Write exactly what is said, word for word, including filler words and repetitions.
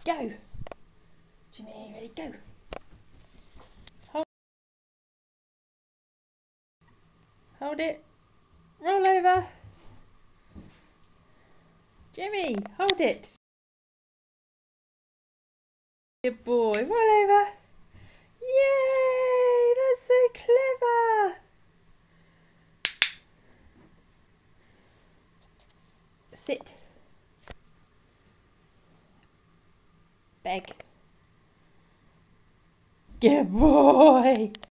Go. Jimmy, ready, go. Hold, hold it. Roll over. Jimmy, hold it. Good boy. Roll over. Yay! That's so clever. Sit. Beg. Good boy.